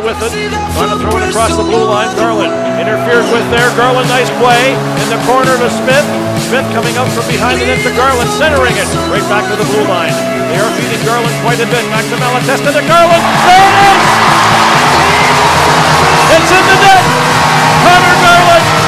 with it, trying to throw it across the blue line. Garland interfered with there. Garland, nice play in the corner to Smith. Smith coming up from behind it into Garland, centering it right back to the blue line. They are feeding Garland quite a bit. Back to Malatesta to Garland. There it is! It's in the net! Connor Garland